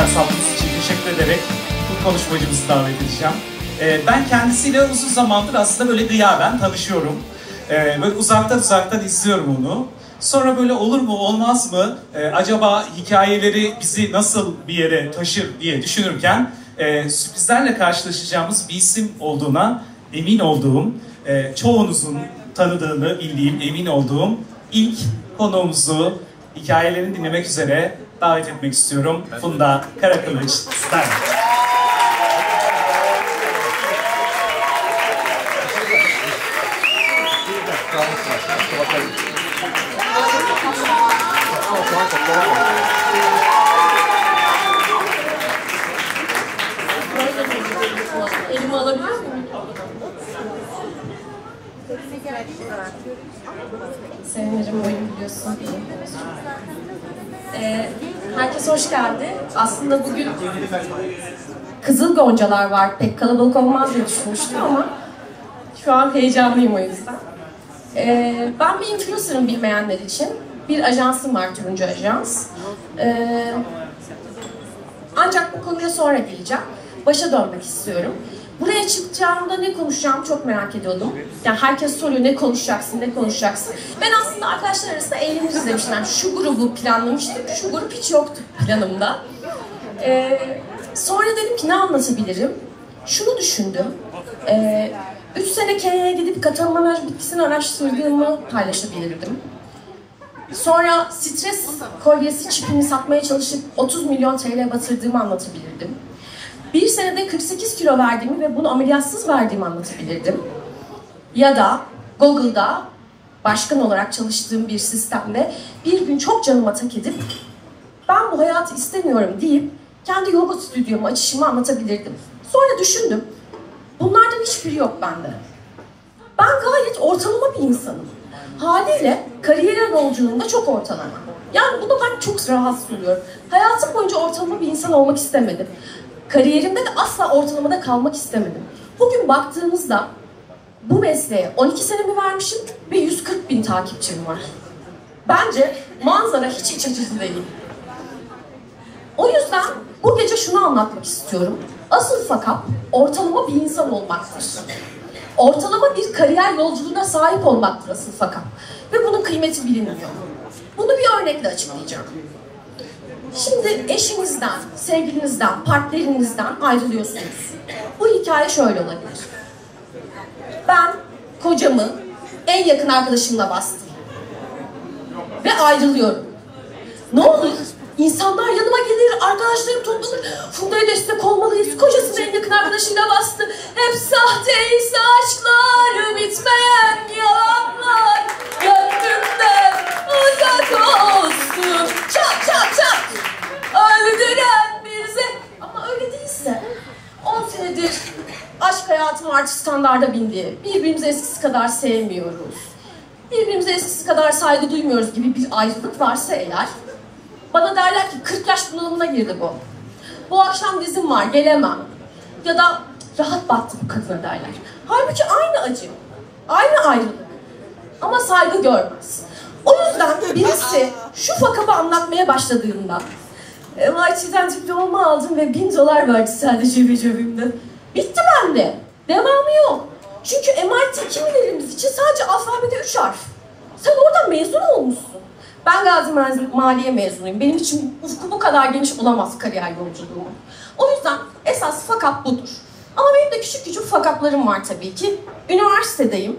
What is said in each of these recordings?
sabrınız için teşekkür ederek bu konuşmacımızı davet edeceğim. Ben kendisiyle uzun zamandır aslında böyle gıyaben tanışıyorum. Böyle uzaktan izliyorum onu. Sonra böyle olur mu olmaz mı, acaba hikayeleri bizi nasıl bir yere taşır diye düşünürken sürprizlerle karşılaşacağımız bir isim olduğuna emin olduğum, çoğunuzun tanıdığını bildiğim, emin olduğum ilk konuğumuzu hikayelerini dinlemek üzere davet etmek istiyorum. Funda Karakılıç sizlerle. Elimi alabilir miyim? Sevinirim, oyun biliyorsun. Herkes hoş geldi. Aslında bugün Kızıl Goncalar var. Pek kalabalık olmaz diye düşünmüştüm ama şu an heyecanlıyım o yüzden. Ben bir influencer'ım bilmeyenler için. Bir ajansım var, Turuncu Ajans. Ancak bu konuya sonra geleceğim. Başa dönmek istiyorum. Buraya çıkacağımda ne konuşacağımı çok merak ediyordum. Yani herkes soruyor ne konuşacaksın, ne konuşacaksın. Ben aslında arkadaşlar arasında eğleniriz demiştim. Yani şu grubu planlamıştım, şu grup hiç yoktu planımda. Sonra dedim ki ne anlatabilirim? Şunu düşündüm. 3 sene Kenya'ya gidip katalimanaj bitkisini araştırdığımı paylaşabilirdim. Sonra stres kolyesi çipini satmaya çalışıp 30 milyon TL batırdığımı anlatabilirdim. Bir senede 48 kilo verdiğimi ve bunu ameliyatsız verdiğimi anlatabilirdim. Ya da Google'da başkan olarak çalıştığım bir sistemde bir gün çok canıma tak edip ben bu hayatı istemiyorum deyip kendi yoga stüdyomu açışımı anlatabilirdim. Sonra düşündüm, bunlardan hiçbiri yok bende. Ben gayet ortalama bir insanım. Haliyle kariyer yolculuğunda çok ortalama. Yani bunu ben çok rahatsız oluyorum. Hayatım boyunca ortalama bir insan olmak istemedim. Kariyerimde de asla ortalamada kalmak istemedim. Bugün baktığımızda bu mesleğe 12 senemi vermişim ve 140 bin takipçim var. Bence manzara hiç iç açıcı değil. O yüzden bu gece şunu anlatmak istiyorum. Asıl fakat ortalama bir insan olmaktır. Ortalama bir kariyer yolculuğuna sahip olmaktır asıl fakat. Ve bunun kıymeti bilinmiyor. Bunu bir örnekle açıklayacağım. Şimdi eşinizden, sevgilinizden, partnerinizden ayrılıyorsunuz. Bu hikaye şöyle olabilir. Ben kocamı en yakın arkadaşımla bastım. Ve ayrılıyorum. Ne olur? İnsanlar yanıma gelir, arkadaşlarım toplanır. Funda'ya destek olmalıyız. Kocasını en yakın arkadaşıyla bastı. Hep sahteyse aşklar, bitmeyen yalanlar. Gönlümden uzak olsun. Çat çat çat. Öldüren bir Ama öyle değilse 10 senedir aşk hayatım artık standarda bindi. Birbirimizi eskisi kadar sevmiyoruz. Birbirimize eskisi kadar saygı duymuyoruz gibi bir ayrılık varsa eğer, bana derler ki 40 yaş bunalımına girdi bu. Bu akşam dizim var, gelemem. Ya da rahat battı bu kadına derler. Halbuki aynı acı, aynı ayrılık. Ama saygı görmez. O yüzden birisi şu fakabı anlatmaya başladığında MIT'den diplomamı aldım ve $1000 verdi sadece cebimde. Bitti bende. Devamı yok. Çünkü MIT kimilerimiz için sadece alfabede 3 harf. Sen oradan mezun olmuşsun. Ben Gazi Maliye mezunuyum. Benim için ufku bu kadar geniş olamaz kariyer yolculuğum. O yüzden esas fakat budur. Ama benim de küçük küçük fakatlarım var tabii ki. Üniversitedeyim.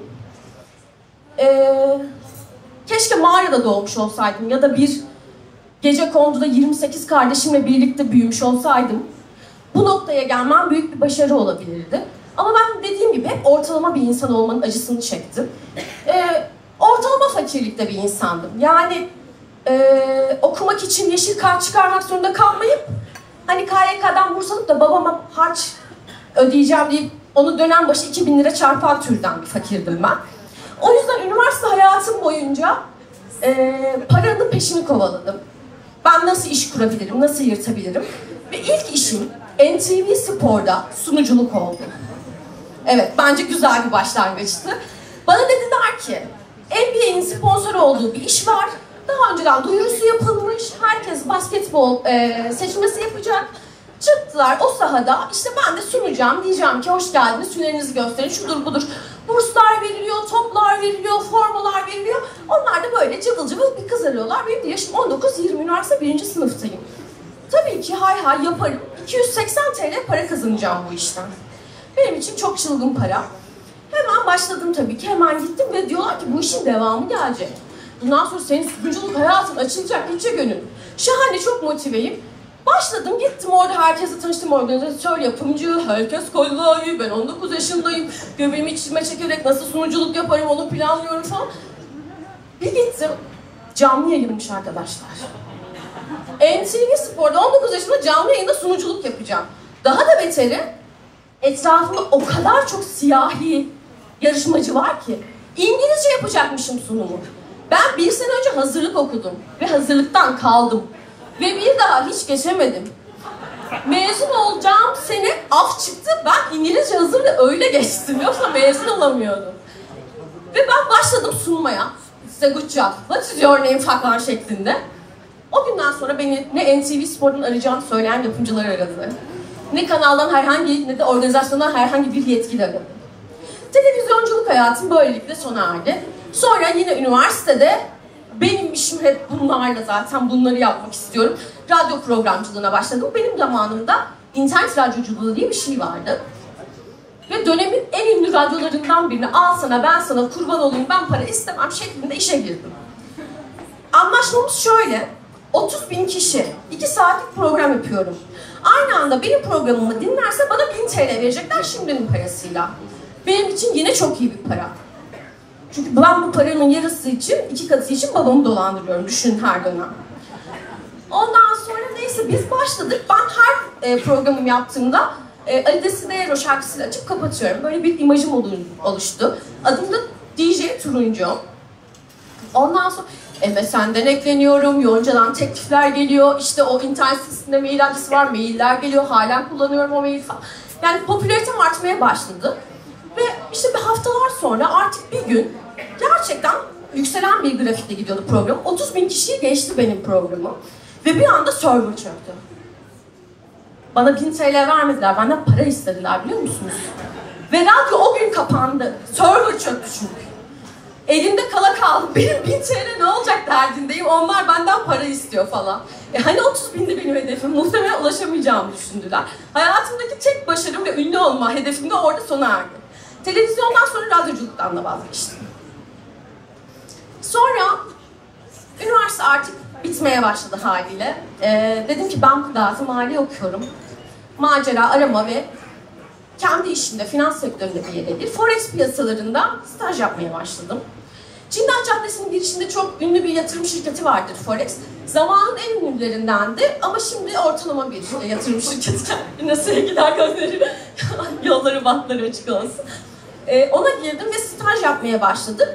Keşke mağarada doğmuş olsaydım ya da bir gecekonduda 28 kardeşimle birlikte büyümüş olsaydım bu noktaya gelmem büyük bir başarı olabilirdi. Ama ben dediğim gibi hep ortalama bir insan olmanın acısını çektim. Ortalama fakirlikte bir insandım. Yani okumak için yeşil kart çıkarmak zorunda kalmayıp hani KYK'dan burs alıp da babama harç ödeyeceğim deyip onu dönem başı 2000 lira çarpan türden bir fakirdim ben. O yüzden üniversite hayatım boyunca paranın peşini kovaladım. Ben nasıl iş kurabilirim, nasıl yırtabilirim? Ve ilk işim NTV Spor'da sunuculuk oldu. Evet, bence güzel bir başlangıçtı. Bana dediler ki, NBA'in sponsor olduğu bir iş var. Daha önceden duyurusu yapılmış, herkes basketbol seçmesi yapacak. Çıktılar o sahada, işte ben de sunacağım, diyeceğim ki hoş geldiniz, sünnerinizi gösterin, şudur budur. Burslar veriliyor, toplar veriliyor, formalar veriliyor. Onlar da böyle cıvıl cıvıl bir kız arıyorlar. Benim de yaşım 19-20, üniversite 1. sınıftayım. Tabii ki hay hay yaparım. 280 TL para kazanacağım bu işten. Benim için çok çılgın para. Hemen başladım tabii ki, hemen gittim ve diyorlar ki bu işin devamı gelecek. Bundan sonra senin sunuculuk hayatın açılacak, gidecek önün. Şahane, çok motiveyim. Başladım, gittim orada herkese tanıştım, organizatör, yapımcı, herkes kollayı, ben 19 yaşındayım. Göbeğimi içime çekerek nasıl sunuculuk yaparım onu planlıyorum falan. Bir gittim, canlı yayınmış arkadaşlar. NTV Spor'da 19 yaşında canlı yayında sunuculuk yapacağım. Daha da beteri, etrafımda o kadar çok siyahi yarışmacı var ki İngilizce yapacakmışım sunumu. Ben 1 sene önce hazırlık okudum ve hazırlıktan kaldım. Ve bir daha hiç geçemedim. Mezun olacağım sene af çıktı, ben İngilizce hazırlığı öyle geçtim, yoksa mezun olamıyordum. Ve ben başladım sunmaya. Size good job, what is your name falan şeklinde. O günden sonra beni ne NTV Spor'dan arayacağını söyleyen yapımcılar aradı. Ne kanaldan herhangi, ne de organizasyondan herhangi bir yetkili aradı. Televizyonculuk hayatım böylelikle sona erdi. Sonra yine üniversitede, benim işim hep bunlarla, zaten bunları yapmak istiyorum. Radyo programcılığına başladım. Benim zamanımda internet radyoculuğu diye bir şey vardı. Ve dönemin en ünlü radyolarından birini, al sana ben sana kurban olayım, ben para istemem şeklinde işe girdim. Anlaşmamız şöyle, 30.000 kişi, 2 saatlik program yapıyorum. Aynı anda benim programımı dinlerse bana 1000 TL verecekler şimdinin parasıyla. Benim için yine çok iyi bir para. Çünkü ben bu paranın yarısı için, 2 katı için babamı dolandırıyorum, düşün her dönem. Ondan sonra neyse biz başladık. Ben her programım yaptığımda Ali Desidero şarkısıyla açıp kapatıyorum. Böyle bir imajım oluştu. Adım da DJ Turuncu. Ondan sonra MSN'den ekleniyorum, Yonca'dan teklifler geliyor. İşte o internet sitesinde mail adresi var, mailler geliyor. Halen kullanıyorum o mail falan. Yani popülaritem artmaya başladı. Ve işte bir haftalar sonra artık bir gün gerçekten yükselen bir grafikle gidiyordu program. 30.000 kişiyi geçti benim programım. Ve bir anda server çöktü. Bana 1000 TL vermediler, benden para istediler biliyor musunuz? Ve radyo o gün kapandı. Server çöktü çünkü. Elimde kala kaldım. Benim 1000 TL ne olacak derdindeyim. Onlar benden para istiyor falan. Hani 30.000'di benim hedefim. Muhtemelen ulaşamayacağımı düşündüler. Hayatımdaki tek başarım ve ünlü olma hedefim de orada sona erdi. Televizyondan sonra radyoculuktan da vazgeçtim. Sonra üniversite artık bitmeye başladı haliyle. Dedim ki ben zaten mali okuyorum. Macera arama ve kendi işimde, finans sektöründe bir yere değil, forex piyasalarında staj yapmaya başladım. Cindat Caddesi'nin girişinde çok ünlü bir yatırım şirketi vardır Forex. Zamanın en ünlülerindendi ama şimdi ortalama bir yatırım şirketi. Kendine sevgiler gönderirim. Yolları bahtları açık olsun. Ona girdim ve staj yapmaya başladım.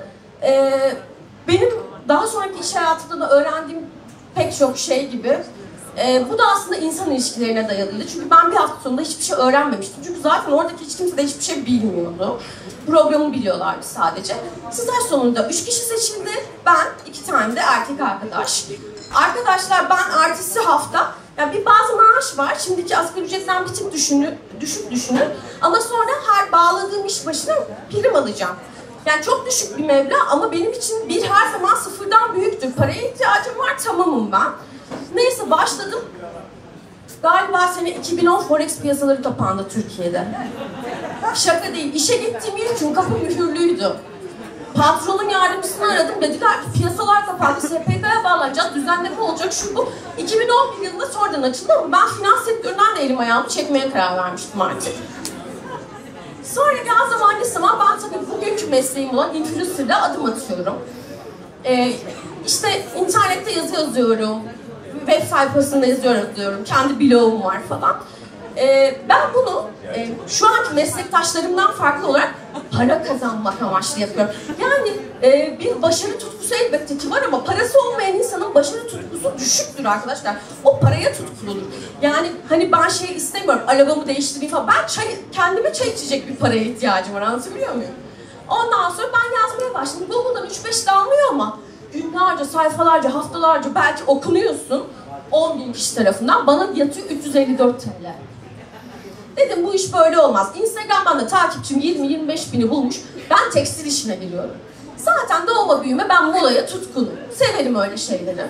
Benim daha sonraki iş hayatımda da öğrendiğim pek çok şey gibi, bu da aslında insan ilişkilerine dayalıydı. Çünkü ben bir hafta sonunda hiçbir şey öğrenmemiştim. Çünkü zaten oradaki hiç kimse de hiçbir şey bilmiyordu. Programı biliyorlardı sadece. Staj sonunda 3 kişi seçildi. Ben, 2 tane de erkek arkadaş. Arkadaşlar ben ertesi hafta, yani bir bazı maaş var. Şimdiki asgari ücretten bir tık düşük düşünün. Ama sonra her bağladığım iş başına prim alacağım. Yani çok düşük bir meblağ ama benim için bir her zaman sıfırdan büyüktür. Paraya ihtiyacım var, tamamım ben. Neyse başladım. Galiba sene 2010 Forex piyasaları kapandı Türkiye'de. Şaka değil, işe gittiğim ilk gün kapı mühürlüydü. Patronun yardımcısını aradım, dediler ki piyasalar kapandı, SPK'ya bağlanacağız, düzenleme olacak şu bu. 2011 yılında sonradan açıldı ama ben finans sektöründen de elim ayağımı çekmeye karar vermiştim artık. Sonra gel zaman ben tabii bugünkü mesleğim olan influencer'da adım atıyorum. İşte internette yazı yazıyorum, web sayfasında yazıyorum, kendi blogum var falan. Ben bunu şu anki meslektaşlarımdan farklı olarak para kazanmak amaçlı yapıyorum. Yani bir başarı tutkusu elbette ki var ama parası olmayan insanın başarı tutkusu düşüktür arkadaşlar. O paraya tutkuludur. Yani hani ben şey istemiyorum, arabamı değiştireyim falan. Ben kendime çay içecek bir paraya ihtiyacım var, anlatabiliyor muyum? Ondan sonra ben yazmaya başladım. Google'dan 3-5 damlıyor ama günlerce, sayfalarca, haftalarca belki okunuyorsun 10.000 kişi tarafından. Bana yatıyor 354 TL. Dedim bu iş böyle olmaz. Instagram'dan da takipçim 20-25 bini bulmuş. Ben tekstil işine giriyorum. Zaten doğma büyüme ben molaya tutkunum. Severim öyle şeyleri.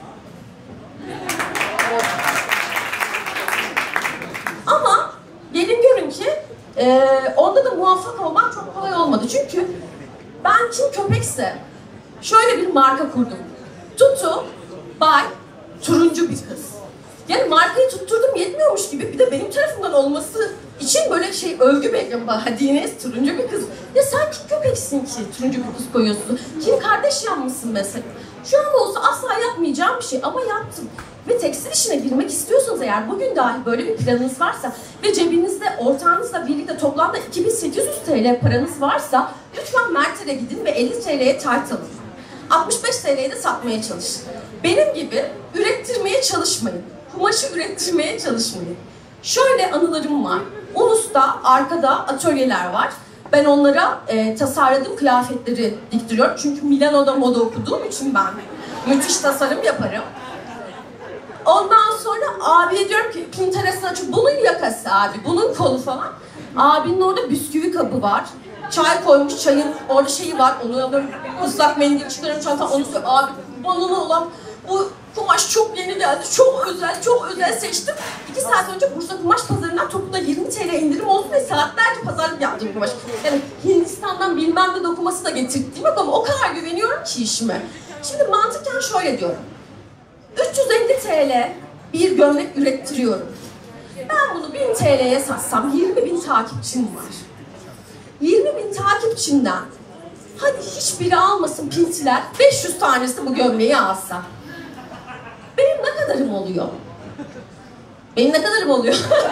Ama gelin görün ki onda da muvaffak olmak çok kolay olmadı. Çünkü ben kim köpekse şöyle bir marka kurdum. Tutu by turuncu bir kız. Yani markayı tutturdum yetmiyormuş gibi bir de benim tarafımdan olması için böyle övgü bekliyorum. Hadi Enes turuncu bir kız. Ya sen kim köpeksin ki turuncu bir kız koyuyorsun? Kim Kardashian mısın mesela? Şu an olsa asla yapmayacağım bir şey ama yaptım. Ve tekstil işine girmek istiyorsanız eğer bugün dahi böyle bir planınız varsa ve cebinizde ortağınızla birlikte toplamda 2800 TL paranız varsa lütfen Mertel'e gidin ve 50 TL'ye tayt alın. 65 TL'ye de satmaya çalışın. Benim gibi ürettirmeye çalışmayın. Kumaşı ürettirmeye çalışmayın. Şöyle anılarım var. Ulus'ta arkada atölyeler var. Ben onlara tasarladığım kıyafetleri diktiriyorum. Çünkü Milano'da moda okuduğum için ben müthiş tasarım yaparım. Ondan sonra abiye diyorum ki Pinterest'ten açıp bunun yakası abi, bunun kolu falan. Abinin orada bisküvi kabı var. Çay koymuş, çayın orada şeyi var. Onu alıyorum, ıslak mendil çıkarıyorum çantam. Onu söylüyorum, abi balonu olan bu kumaş çok yeni geldi. Çok özel seçtim. 2 saat önce Bursa Kumaş Pazarı'ndan topuna 20 TL indirim olsun ve saatlerce pazarlık yaptım kumaş. Yani Hindistan'dan bilmem ne dokuması da getirttiğim yok ama o kadar güveniyorum ki işime. Şimdi mantıken şöyle diyorum. 350 TL bir gömlek ürettiriyorum. Ben bunu 1000 TL'ye satsam 20.000 takipçim var. 20.000 takipçimden hadi hiçbiri almasın pintiler 500 tanesi bu gömleği alsa. Benim ne kadarım oluyor? Benim ne kadarım oluyor?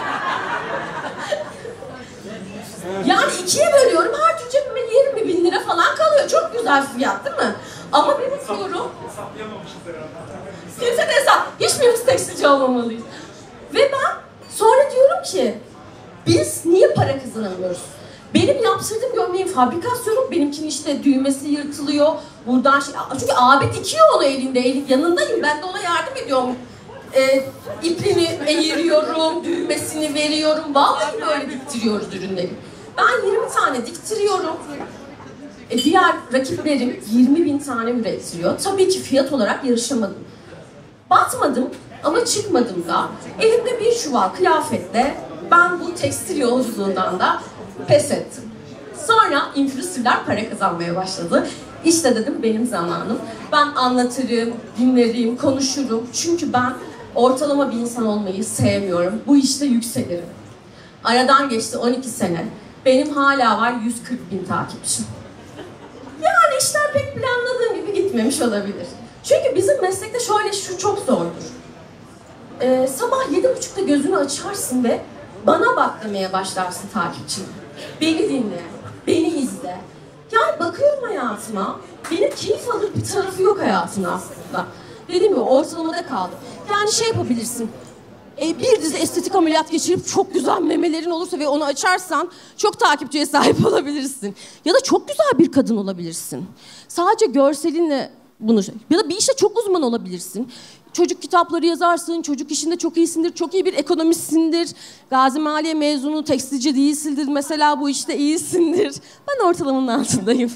Yani 2'ye bölüyorum, her tür cebime 20.000 lira falan kalıyor. Çok güzel fiyat değil mi? Ama bir bakıyorum... Hesaplamamışız herhalde. Kimse de hesap. Hiçbirimiz tekstilci olmamalıyız. Ve ben sonra diyorum ki biz niye para kazanamıyoruz? Benim yaptırdığım gömleğin fabrikasyonu, benimkinin işte düğmesi yırtılıyor. Buradan çünkü abi dikiyor onu elinde, yanındayım. Ben de ona yardım ediyorum. İpini eğiriyorum, düğmesini veriyorum. Vallahi böyle diktiriyoruz ürünleri. Ben 20 tane diktiriyorum. Diğer rakiplerim 20.000 tane üretiliyor. Tabii ki fiyat olarak yarışamadım. Batmadım ama çıkmadım da. Elimde bir çuval kıyafetle ben bu tekstil yolculuğundan da pes ettim. Sonra influencerlar para kazanmaya başladı. İşte dedim benim zamanım. Ben anlatırım, dinlerim, konuşurum. Çünkü ben ortalama bir insan olmayı sevmiyorum. Bu işte yükselirim. Aradan geçti 12 sene. Benim hala var 140.000 takipçim. Yani işler pek planladığım gibi gitmemiş olabilir. Çünkü bizim meslekte şu çok zordur. Sabah 7.30'da gözünü açarsın ve bana bak demeye başlarsın takipçine. Beni dinle, beni izle. Yani bakıyorum hayatıma, benim keyif alır bir tarafı yok hayatımın aslında. Dediğim gibi ortalamada kaldım. Yani yapabilirsin. Bir dizi estetik ameliyat geçirip çok güzel memelerin olursa ve onu açarsan çok takipçiye sahip olabilirsin. Ya da çok güzel bir kadın olabilirsin. Sadece görselinle bunu ya da bir işte çok uzman olabilirsin. Çocuk kitapları yazarsın, çocuk işinde çok iyisindir, çok iyi bir ekonomistsindir. Gazi Maliye mezunu, tekstilci değilsindir, mesela bu işte iyisindir. Ben ortalamanın altındayım,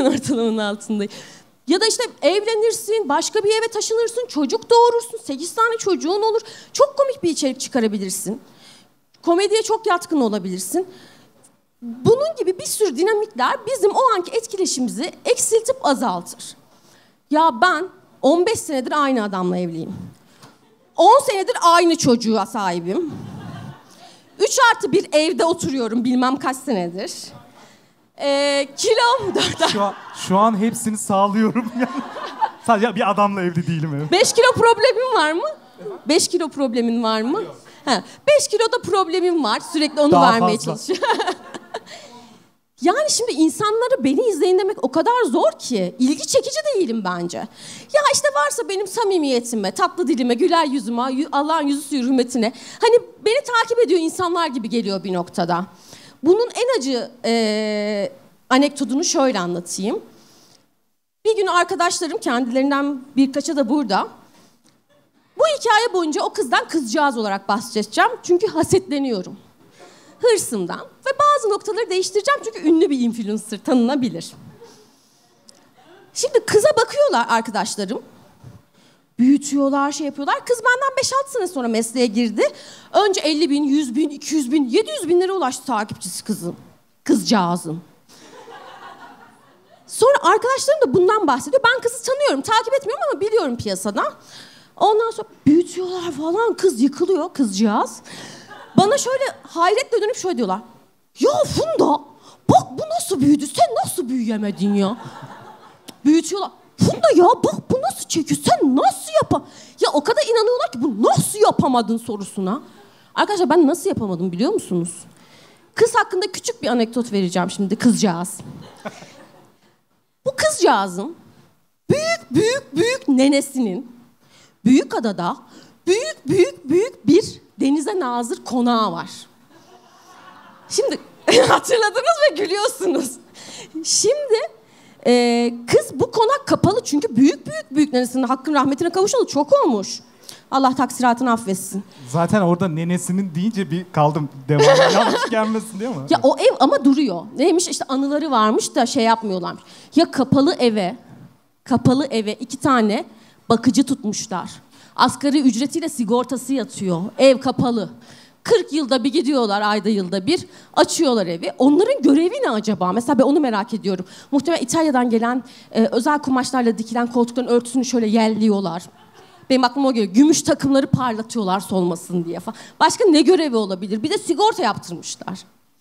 Ya da işte evlenirsin, başka bir eve taşınırsın, çocuk doğurursun, 8 tane çocuğun olur. Çok komik bir içerik çıkarabilirsin. Komediye çok yatkın olabilirsin. Bunun gibi bir sürü dinamikler bizim o anki etkileşimimizi eksiltip azaltır. Ya ben 15 senedir aynı adamla evliyim. 10 senedir aynı çocuğa sahibim. 3+1 evde oturuyorum bilmem kaç senedir. Kilom 4. Şu an hepsini sağlıyorum. Sadece bir adamla evli değilim. Evet. 5 kilo problemin var mı? 5 kilo problemin var mı? Yok. 5 kiloda problemim var. Sürekli onu Daha vermeye fazla. çalışıyorum. Yani şimdi insanları beni izleyin demek o kadar zor ki. İlgi çekici değilim bence. Ya işte varsa benim samimiyetime, tatlı dilime, güler yüzüme, Allah'ın yüzü hürmetine. Hani beni takip ediyor insanlar gibi geliyor bir noktada. Bunun en acı anekdotunu şöyle anlatayım. Bir gün arkadaşlarım, kendilerinden birkaçı da burada. Bu hikaye boyunca o kızdan kızcağız olarak bahsedeceğim. Çünkü hasetleniyorum. Hırsımdan. Ve bazı noktaları değiştireceğim çünkü ünlü bir influencer, tanınabilir. Şimdi kıza bakıyorlar arkadaşlarım. Büyütüyorlar, şey yapıyorlar. Kız benden 5-6 sene sonra mesleğe girdi. Önce 50 bin, 100 bin, 200 bin, 700 binlere ulaştı takipçisi kızın. Kızcağızın. Sonra arkadaşlarım da bundan bahsediyor. Ben kızı tanıyorum, takip etmiyorum ama biliyorum piyasadan. Ondan sonra büyütüyorlar falan. Kız yıkılıyor, kızcağız. Bana şöyle hayretle dönüp şöyle diyorlar. Ya Funda, bak bu nasıl büyüdü? Sen nasıl büyüyemedin ya? Büyütüyorlar. Funda ya bak bu nasıl çekiyor? Sen nasıl Ya o kadar inanıyorlar ki bu nasıl yapamadın sorusuna. Arkadaşlar ben nasıl yapamadım biliyor musunuz? Kız hakkında küçük bir anekdot vereceğim şimdi, kızcağız. Bu kızcağızın büyük nenesinin Büyükada'da büyük bir denize nazır konağı var. Şimdi hatırladınız ve gülüyorsunuz. Şimdi kız bu konak kapalı çünkü büyük nenesinin hakkın rahmetine kavuşalı çok olmuş. Allah taksiratını affetsin. Zaten orada nenesinin deyince bir kaldım. Devamlı yanlış gelmesin diye mi? Ya o ev ama duruyor. Neymiş işte anıları varmış da şey yapmıyorlarmış. Ya kapalı eve 2 tane bakıcı tutmuşlar. Asgari ücretiyle sigortası yatıyor. Ev kapalı. 40 yılda bir gidiyorlar, ayda yılda bir. Açıyorlar evi. Onların görevi ne acaba? Mesela ben onu merak ediyorum. Muhtemelen İtalya'dan gelen özel kumaşlarla dikilen koltukların örtüsünü şöyle yelliyorlar. Benim aklıma o geliyor. Gümüş takımları parlatıyorlar solmasın diye falan. Başka ne görevi olabilir? Bir de sigorta yaptırmışlar.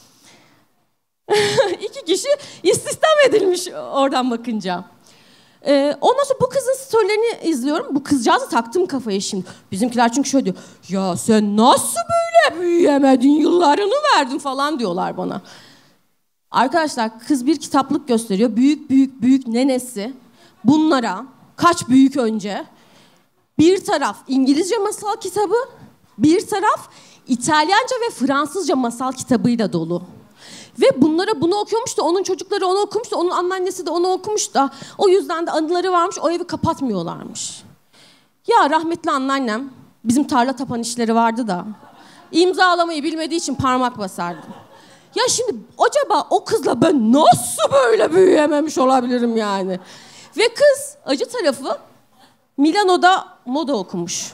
2 kişi istihdam edilmiş oradan bakınca. Ondan sonra bu kızın storylerini izliyorum. Bu kızcağızı taktım kafaya şimdi. Bizimkiler çünkü şöyle diyor. Ya sen nasıl böyle büyüyemedin? Yıllarını verdin falan diyorlar bana. Arkadaşlar kız bir kitaplık gösteriyor. Büyük nenesi. Bunlara kaç büyük önce bir taraf İngilizce masal kitabı, bir taraf İtalyanca ve Fransızca masal kitabıyla dolu. Ve bunu okuyormuş da onun çocukları onu okumuş da onun anneannesi de onu okumuş da o yüzden de anıları varmış, o evi kapatmıyorlarmış. Ya rahmetli anneannem, bizim tarla tapan işleri vardı da imzalamayı bilmediği için parmak basardı. Ya şimdi acaba o kızla ben nasıl böyle büyüyememiş olabilirim yani? Ve kız acı tarafı Milano'da moda okumuş.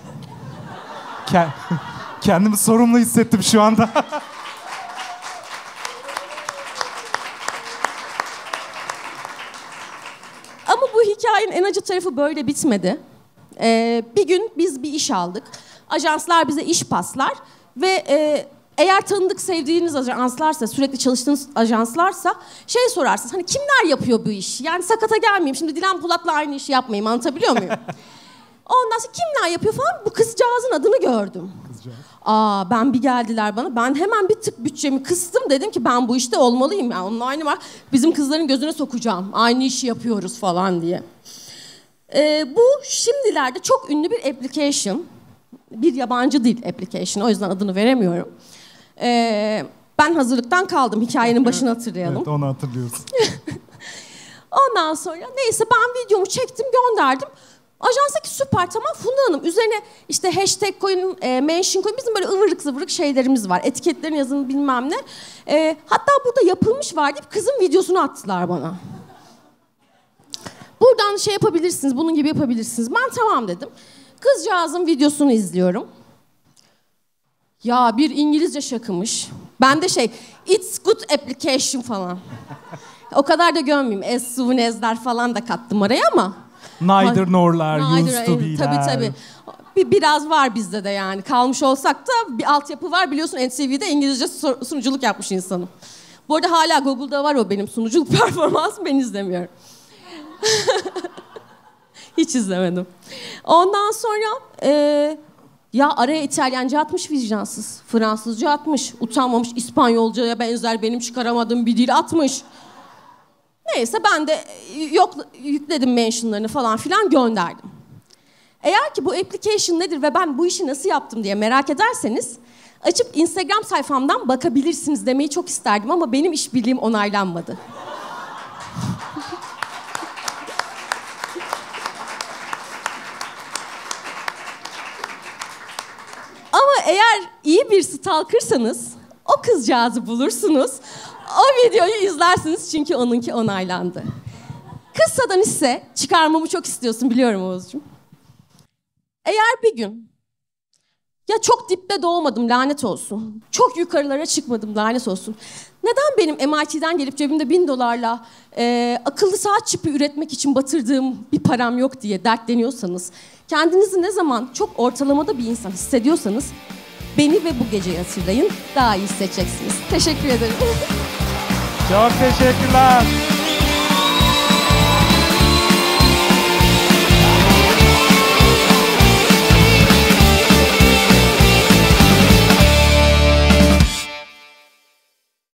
Kendimi sorumlu hissettim şu anda. Ama bu hikayenin en acı tarafı böyle bitmedi. Bir gün biz bir iş aldık. Ajanslar bize iş paslar ve eğer tanıdık sevdiğiniz ajanslarsa, sürekli çalıştığınız ajanslarsa şey sorarsınız. Hani kimler yapıyor bu işi? Yani sakata gelmeyeyim. Şimdi Dilan Polat'la aynı işi yapmayayım. Anlatabiliyor muyum? Ondan sonra kimler yapıyor falan, bu kızcağızın adını gördüm. Ben bir geldiler bana. Ben hemen bir tık bütçemi kıstım. Dedim ki ben bu işte olmalıyım. Yani onun aynı var. Bizim kızların gözüne sokacağım. Aynı işi yapıyoruz falan diye. Bu şimdilerde çok ünlü bir application. Bir yabancı dil application. O yüzden adını veremiyorum. Ben hazırlıktan kaldım. Hikayenin başını hatırlayalım. Evet, onu hatırlıyorsun. Ondan sonra neyse ben videomu çektim, gönderdim. Ajanstaki süper, tamam Funda Hanım. Üzerine işte hashtag koyun, mention koyun. Bizim böyle ıvırık zıvırık şeylerimiz var. Etiketlerin yazın bilmem ne. Hatta burada yapılmış var deyip kızın videosunu attılar bana. Buradan şey yapabilirsiniz, bunun gibi yapabilirsiniz. Ben tamam dedim. Kızcağızın videosunu izliyorum. Ya bir İngilizce şakımış. Ben de it's good application falan. O kadar da gömmeyeyim. As soon as'ler falan da kattım oraya ama. Neither nor'lar, used to be'ler. Tabii. Biraz var bizde de yani. Kalmış olsak da bir altyapı var. Biliyorsun NTV'de İngilizce sunuculuk yapmış insanım. Bu arada hala Google'da var o benim sunuculuk performansım. Ben izlemiyorum. Hiç izlemedim. Ondan sonra ya araya İtalyanca atmış vicdansız. Fransızca atmış. Utanmamış. İspanyolcaya benzer benim çıkaramadığım bir dil atmış. Neyse ben de yükledim mentionlarını falan filan gönderdim. Eğer ki bu application nedir ve ben bu işi nasıl yaptım diye merak ederseniz açıp Instagram sayfamdan bakabilirsiniz demeyi çok isterdim ama benim işbirliğim onaylanmadı. eğer iyi bir stalkersanız o kızcağızı bulursunuz. O videoyu izlersiniz çünkü onunki onaylandı. Kıssadan ise çıkarmamı çok istiyorsun biliyorum Oğuzcuğum. Eğer bir gün ya çok dipte doğmadım lanet olsun. Çok yukarılara çıkmadım lanet olsun. Neden benim MIT'den gelip cebimde $1000'la akıllı saat çipi üretmek için batırdığım bir param yok diye dertleniyorsanız, kendinizi ne zaman çok ortalamada bir insan hissediyorsanız beni ve bu geceyi hatırlayın, daha iyi hissedeceksiniz. Teşekkür ederim. Çok teşekkürler.